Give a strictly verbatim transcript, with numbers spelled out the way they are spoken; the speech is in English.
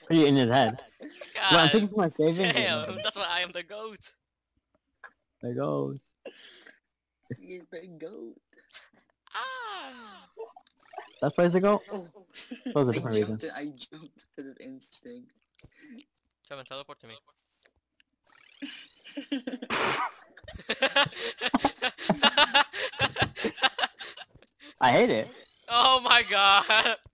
Put you in his head. God, Well, I'm thinking for my savings. damn, that's why I am the goat. There you go. You're the goat. Ah! That's place to go. Oh, That was a I different reason. jumped. I jumped because of instinct. Kevin, teleport to me. I hate it. Oh my god!